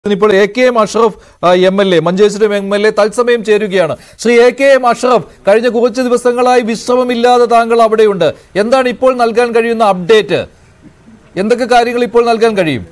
ഇപ്പോൾ A K M. Ashraf MLA. Manjeshwaram MLA. തത്സമയം ചേരുകയാണ്. ശ്രീ എ.കെ.എം. അഷ്റഫ്, കഴിഞ്ഞ കുറച്ച് ദിവസങ്ങളായി വിശ്രമമില്ലാതെ താങ്കൾ അവിടെയുണ്ട്. എന്താണ് ഇപ്പോൾ നൽകാൻ കഴിയുന്ന അപ്ഡേറ്റ്? എന്തൊക്കെ കാര്യങ്ങൾ ഇപ്പോൾ നൽകാൻ കഴിയും?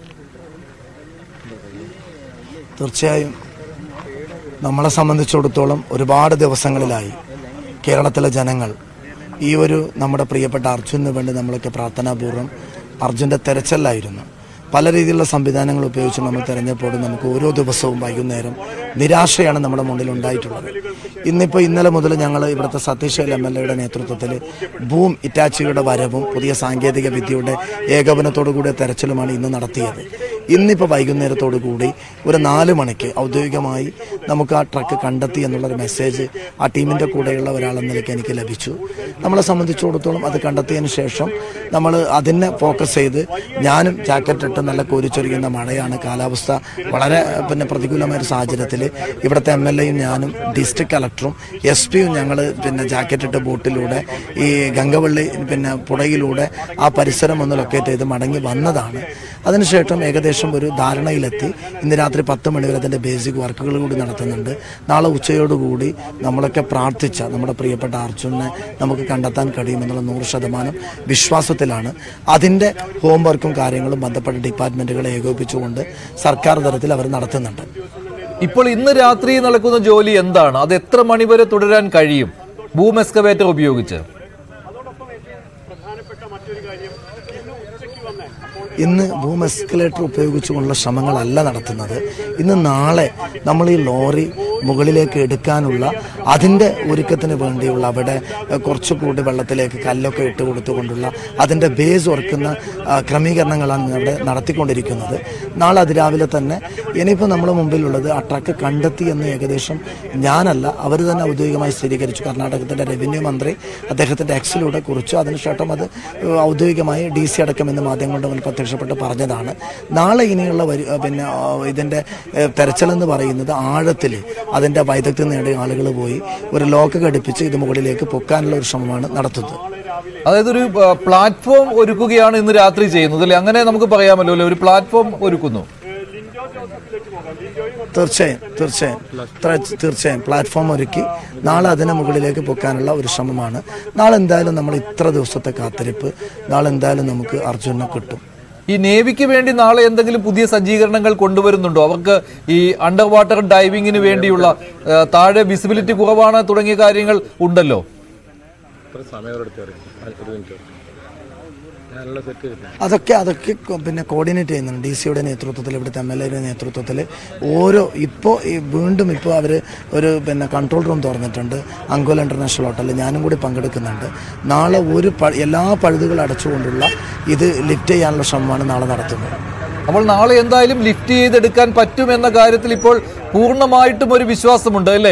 തീർച്ചയായും നമ്മളെ സംബന്ധിച്ചിടത്തോളം ഒരുപാട് ദിവസങ്ങളിലായി കേരളത്തിലെ ജനങ്ങൾ ഈ നമ്മുടെ പ്രിയപ്പെട്ട അർജുനന് വേണ്ടി നമ്മളൊക്കെ പ്രാർത്ഥനാപൂർവ്വം അർജുൻ്റെ തെരച്ചിലായിരുന്നു. പല രീതിയിലുള്ള സംവിധാനങ്ങൾ ഉപയോഗിച്ച് നമ്മൾ തിരഞ്ഞപ്പോൾ നമുക്ക് ഓരോ ദിവസവും വൈകുന്നേരം നിരാശയാണ് നമ്മുടെ മുന്നിൽ ഉണ്ടായിട്ടുള്ളത്. ഇന്നലെ മുതൽ ഞങ്ങൾ ഇവിടുത്തെ സതീഷ് എം.എൽ.എയുടെ നേതൃത്വത്തിൽ ബൂം ഇറ്റാച്ചിയുടെ വരവും പുതിയ സാങ്കേതിക വിദ്യയുടെ ഏകോപനത്തോടു കൂടിയ തെരച്ചിലുമാണ് ഇന്ന് നടത്തിയത്. ഇന്നിപ്പോൾ വൈകുന്നേരത്തോടു കൂടി ഒരു 4 മണിക്ക് ഔദ്യോഗികമായി നമുക്ക് ആ ട്രക്ക് കണ്ടെത്തി എന്നുള്ളൊരു മെസ്സേജ് ആ ടീമിൻ്റെ കൂടെയുള്ള ഒരാളെന്ന നിലയ്ക്ക് എനിക്ക് ലഭിച്ചു. നമ്മളെ സംബന്ധിച്ചിടത്തോളം അത് കണ്ടെത്തിയതിന് ശേഷം നമ്മൾ അതിനെ ഫോക്കസ് ചെയ്ത് ഞാനും ജാക്കറ്റ് ഇട്ട് നല്ല കോരിച്ചൊരിയുന്ന മഴയാണ്, കാലാവസ്ഥ വളരെ പ്രതികൂലമായ ഒരു സാഹചര്യത്തിൽ ഇവിടുത്തെ എം.എൽ.എയും ഞാനും ഡിസ്ട്രിക്ട് കളക്ടറും SP-യും ഞങ്ങൾ ജാക്കറ്റ് ഇട്ട് ബോട്ടിലൂടെ ഈ ഗംഗവള്ളി പുഴയിലൂടെ ആ പരിസരം ഒന്ന് ലൊക്കേറ്റ് ചെയ്ത് മടങ്ങി വന്നതാണ്. അതിനുശേഷം ഏകദേശം ഒരു ധാരണയിലെത്തി ഇന്ന് രാത്രി 10 മണി വരെ അതിൻ്റെ ബേസിക് വർക്കുകൾ കൂടി നടത്തുന്നുണ്ട്. നാളെ ഉച്ചയോടുകൂടി നമ്മളൊക്കെ പ്രാർത്ഥിച്ച നമ്മുടെ പ്രിയപ്പെട്ട അർജുനെ നമുക്ക് കണ്ടെത്താൻ കഴിയുമെന്നുള്ള 100% വിശ്വാസത്തിലാണ്. അതിൻ്റെ ഹോംവർക്കും കാര്യങ്ങളും ബന്ധപ്പെട്ട ഡിപ്പാർട്ട്മെൻറ്റുകളെ ഏകോപിപ്പിച്ചുകൊണ്ട് സർക്കാർ തലത്തിൽ അവർ നടത്തുന്നുണ്ട്. ഇപ്പോൾ ഇന്ന് രാത്രി നടക്കുന്ന ജോലി എന്താണ്? അത് എത്ര മണിവരെ തുടരാൻ കഴിയും ബൂം എക്സ്കവേറ്റർ ഉപയോഗിച്ച്? ഇന്ന് ബൂം എസ്കലേറ്റർ ഉപയോഗിച്ചുകൊണ്ടുള്ള ശ്രമങ്ങളല്ല നടത്തുന്നത്. നാളെ നമ്മൾ ഈ ലോറി മുകളിലേക്ക് എടുക്കാനുള്ള അതിൻ്റെ ഒരുക്കത്തിന് വേണ്ടിയുള്ള അവിടെ കുറച്ചുകൂടി വെള്ളത്തിലേക്ക് കല്ലൊക്കെ ഇട്ട് കൊടുത്തുകൊണ്ടുള്ള അതിൻ്റെ ബേസ് ഉറക്കുന്ന ക്രമീകരണങ്ങളാണ് അവിടെ നടത്തിക്കൊണ്ടിരിക്കുന്നത്. നാളെ അതിരാവിലെ തന്നെ ഇനിയിപ്പോൾ നമ്മുടെ മുമ്പിലുള്ളത് ആ ട്രക്ക് കണ്ടെത്തി എന്ന് ഏകദേശം ഞാനല്ല, അവർ തന്നെ ഔദ്യോഗികമായി സ്ഥിരീകരിച്ചു. കർണാടകത്തിൻ്റെ റവന്യൂ മന്ത്രി അദ്ദേഹത്തിൻ്റെ എക്സിലൂടെ കുറിച്ചു. അതിനുശേഷം അത് ഔദ്യോഗികമായി DC അടക്കമെന്ന് മാധ്യമങ്ങളുടെ മുന്നിൽ പ്രത്യക്ഷപ്പെട്ട് പറഞ്ഞതാണ്. നാളെ ഇനിയുള്ള ഇതിൻ്റെ തെരച്ചിലെന്ന് പറയുന്നത് ആഴത്തിൽ അതിൻ്റെ വൈദഗ്ധ്യം നേടിയ ആളുകൾ പോയി ഒരു ലോക്ക് ഘടിപ്പിച്ച് ഇത് മുകളിലേക്ക് പൊക്കാനുള്ള ഒരു ശ്രമമാണ് നടത്തുന്നത്. അതായത് ഒരു പ്ലാറ്റ്ഫോം ഒരുക്കുകയാണ് ഇന്ന് രാത്രി ചെയ്യുന്നത് അല്ലേ? അങ്ങനെ നമുക്ക് പറയാമല്ലോ അല്ലേ? ഒരു പ്ലാറ്റ്ഫോം ഒരുക്കുന്നു. തീർച്ചയായും പ്ലാറ്റ്ഫോം ഒരുക്കി നാളെ അതിനെ മുകളിലേക്ക് പൊക്കാനുള്ള ഒരു ശ്രമമാണ്. നാളെ എന്തായാലും നമ്മൾ ഇത്ര ദിവസത്തെ കാത്തിരിപ്പ്, നാളെ എന്തായാലും നമുക്ക് അർജുനെ കിട്ടും. ഈ നേവിക്ക് വേണ്ടി നാളെ എന്തെങ്കിലും പുതിയ സജ്ജീകരണങ്ങൾ കൊണ്ടുവരുന്നുണ്ടോ? അവർക്ക് ഈ അണ്ടർ വാട്ടർ ഡൈവിങ്ങിന് വേണ്ടിയുള്ള താഴെ വിസിബിലിറ്റി കുറവാണ് തുടങ്ങിയ കാര്യങ്ങൾ ഉണ്ടല്ലോ. അതൊക്കെ കോർഡിനേറ്റ് ചെയ്യുന്നുണ്ട് DC-യുടെ നേതൃത്വത്തിൽ, ഇവിടുത്തെ MLA-യുടെ നേതൃത്വത്തിൽ. വീണ്ടും ഇപ്പോൾ അവർ ഒരു കൺട്രോൾ റൂം തുറന്നിട്ടുണ്ട് അങ്കോല ഇന്റർനാഷണൽ ഹോട്ടലിൽ. ഞാനും കൂടി പങ്കെടുക്കുന്നുണ്ട്. നാളെ എല്ലാ പഴുതുകൾ അടച്ചുകൊണ്ടുള്ള ഇത് ലിഫ്റ്റ് ചെയ്യാനുള്ള ശ്രമമാണ് നാളെ നടത്തുന്നത്. അപ്പോൾ നാളെ എന്തായാലും ലിഫ്റ്റ് ചെയ്തെടുക്കാൻ പറ്റുമെന്ന കാര്യത്തിൽ ഇപ്പോൾ പൂർണ്ണമായിട്ടും ഒരു വിശ്വാസമുണ്ട് അല്ലേ?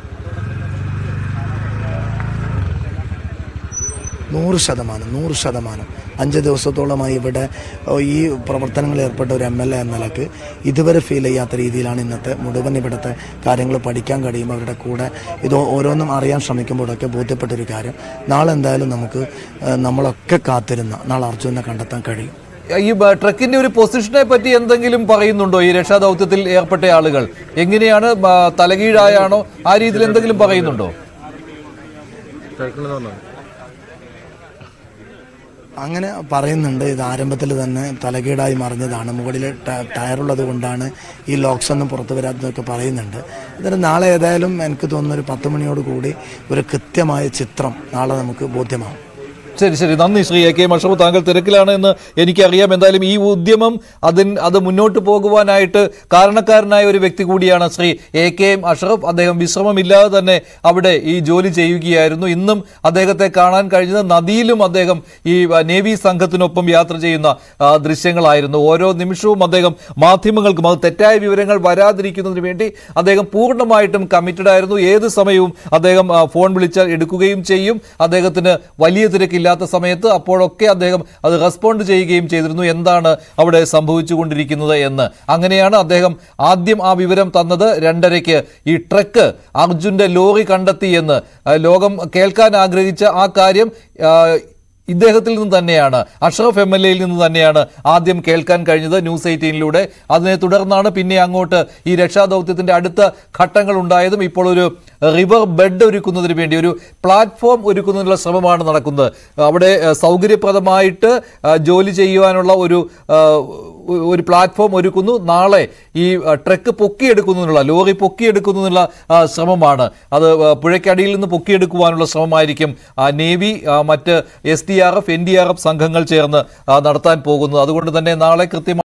100%. 5 ദിവസത്തോളമായി ഇവിടെ ഈ പ്രവർത്തനങ്ങളിൽ ഏർപ്പെട്ട ഒരു MLA എന്ന നിലക്ക് ഇതുവരെ ഫീൽ ചെയ്യാത്ത രീതിയിലാണ് ഇന്നത്തെ മുഴുവൻ ഇവിടുത്തെ കാര്യങ്ങൾ പഠിക്കാൻ കഴിയും. അവരുടെ കൂടെ ഇത് ഓരോന്നും അറിയാൻ ശ്രമിക്കുമ്പോഴൊക്കെ ബോധ്യപ്പെട്ടൊരു കാര്യം, നാളെ എന്തായാലും നമ്മളൊക്കെ കാത്തിരുന്ന നാളെ അർജുനെ കണ്ടെത്താൻ കഴിയും. ഈ ട്രക്കിന്റെ ഒരു പൊസിഷനെ പറ്റി എന്തെങ്കിലും പറയുന്നുണ്ടോ? ഈ രക്ഷാദൗത്യത്തിൽ ഏർപ്പെട്ട ആളുകൾ എങ്ങനെയാണ്, തലകീഴായാണോ, ആ രീതിയിൽ എന്തെങ്കിലും പറയുന്നുണ്ടോ? അങ്ങനെ പറയുന്നുണ്ട്. ഇത് ആരംഭത്തിൽ തന്നെ തലകീടായി മറിഞ്ഞതാണ്, മുകളിൽ ടയറുള്ളത് കൊണ്ടാണ് ഈ ലോക്സ് ഒന്നും പുറത്തു വരാത്തതൊക്കെ പറയുന്നുണ്ട്. എന്നിട്ട് നാളെ ഏതായാലും എനിക്ക് തോന്നുന്ന ഒരു 10 മണിയോട് കൂടി ഒരു കൃത്യമായ ചിത്രം നാളെ നമുക്ക് ബോധ്യമാകും. ശരി, നന്ദി ശ്രീ എ.കെ.എം. അഷ്റഫ്. താങ്കൾ തിരക്കിലാണ് എന്ന് എനിക്കറിയാം. എന്തായാലും ഈ ഉദ്യമം അത് മുന്നോട്ട് പോകുവാനായിട്ട് കാരണക്കാരനായ ഒരു വ്യക്തി കൂടിയാണ് ശ്രീ എ.കെ.എം. അഷ്റഫ്. അദ്ദേഹം വിശ്രമമില്ലാതെ തന്നെ അവിടെ ഈ ജോലി ചെയ്യുകയായിരുന്നു. ഇന്നും അദ്ദേഹത്തെ കാണാൻ കഴിഞ്ഞത് നദിയിലും അദ്ദേഹം ഈ നേവി സംഘത്തിനൊപ്പം യാത്ര ചെയ്യുന്ന ദൃശ്യങ്ങളായിരുന്നു. ഓരോ നിമിഷവും അദ്ദേഹം മാധ്യമങ്ങൾക്കും അത് തെറ്റായ വിവരങ്ങൾ വരാതിരിക്കുന്നതിന് വേണ്ടി അദ്ദേഹം പൂർണ്ണമായിട്ടും കമ്മിറ്റഡ് ആയിരുന്നു. ഏത് സമയവും അദ്ദേഹം ഫോൺ വിളിച്ചാൽ എടുക്കുകയും ചെയ്യും. അദ്ദേഹത്തിന് വലിയ തിരക്കില്ല സമയത്ത് അപ്പോഴൊക്കെ അദ്ദേഹം അത് റെസ്പോണ്ട് ചെയ്യുകയും ചെയ്തിരുന്നു, എന്താണ് അവിടെ സംഭവിച്ചുകൊണ്ടിരിക്കുന്നത് എന്ന്. അങ്ങനെയാണ് അദ്ദേഹം ആദ്യം ആ വിവരം തന്നത്. 2:30-ക്ക് ഈ ട്രക്ക് അർജുന്റെ ലോറി കണ്ടെത്തി എന്ന് ലോകം കേൾക്കാൻ ആഗ്രഹിച്ച ആ കാര്യം ഇദ്ദേഹത്തിൽ നിന്ന് തന്നെയാണ്, അഷ്റഫ് MLA യിൽ നിന്ന് തന്നെയാണ് ആദ്യം കേൾക്കാൻ കഴിഞ്ഞത് ന്യൂസ് 18-ലൂടെ. അതിനെ തുടർന്നാണ് പിന്നെ അങ്ങോട്ട് ഈ രക്ഷാദൗത്യത്തിന്റെ അടുത്ത ഘട്ടങ്ങൾ ഉണ്ടായതും. ഇപ്പോൾ ഒരു റിവർ ബെഡ് ഒരുക്കുന്നതിന് വേണ്ടി ഒരു പ്ലാറ്റ്ഫോം ഒരുക്കുന്നതിനുള്ള ശ്രമമാണ് നടക്കുന്നത്. അവിടെ സൗകര്യപ്രദമായിട്ട് ജോലി ചെയ്യുവാനുള്ള ഒരു പ്ലാറ്റ്ഫോം ഒരുക്കുന്നു. നാളെ ഈ ട്രക്ക് പൊക്കിയെടുക്കുന്നതിനുള്ള, ലോറി പൊക്കിയെടുക്കുന്നതിനുള്ള ശ്രമമാണ്. അത് പുഴയ്ക്കടിയിൽ നിന്ന് പൊക്കിയെടുക്കുവാനുള്ള ശ്രമമായിരിക്കും നേവി, മറ്റ് SDRF, NDRF സംഘങ്ങൾ ചേർന്ന് നടത്താൻ പോകുന്നത്. അതുകൊണ്ട് തന്നെ നാളെ കൃത്യമായി